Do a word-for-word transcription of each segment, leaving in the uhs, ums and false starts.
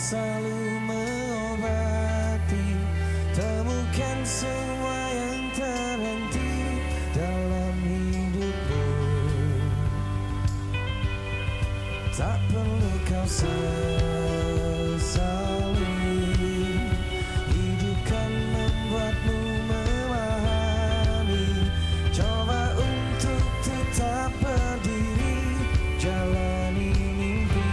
selalu mengobati. Temukan semua yang terhenti dalam hidupmu. Tak perlu kau sesali, hidup kan membuatmu memahami. Coba untuk tetap berdiri, jalani mimpi.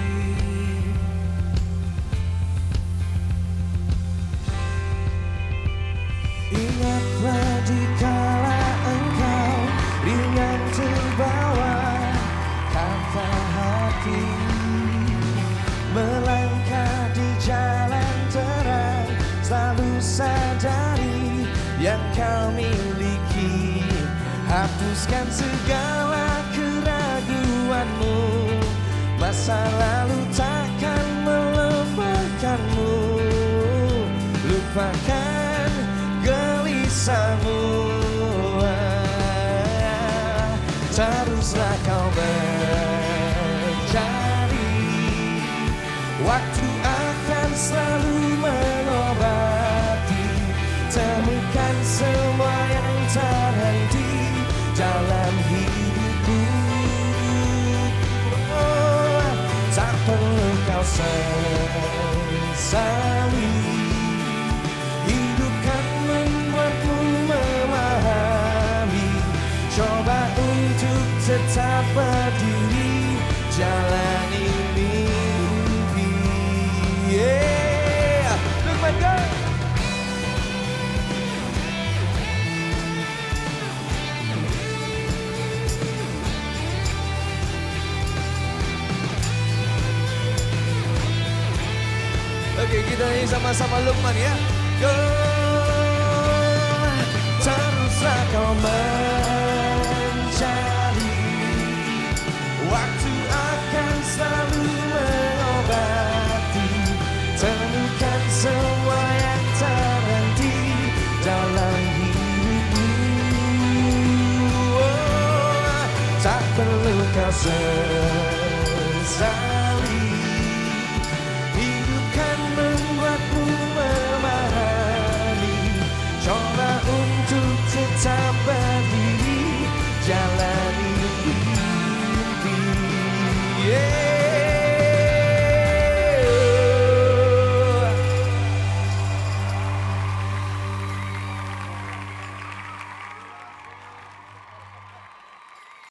Ingatlah dikala engkau ringan terbawa kata hati, melangkah di jalan terang, selalu sadari yang kau miliki. Hapuskan segala keraguanmu, masa lalu takkan melemahkanmu. Lupakan gelisahmu, teruslah kau mencari. Waktu akan selalu mengobati. Temukan semua yang terhenti dalam hidupku. Oh, tak perlu kau sesali, hidup kan membuatmu memahami. Coba untuk tetap berdiri, jalani mimpi. Yeah, look my girl. Oke, kita nyanyi sama-sama Lukman ya. Go, teruslah kau mencari. Waktu akan selalu mengobati. Temukan semua yang terhenti dalam hidupmu. Oh, tak perlu kau sesali, hidup kan membuatmu memahami. Coba untuk tetap berdiri, jalani mimpi. Yeah.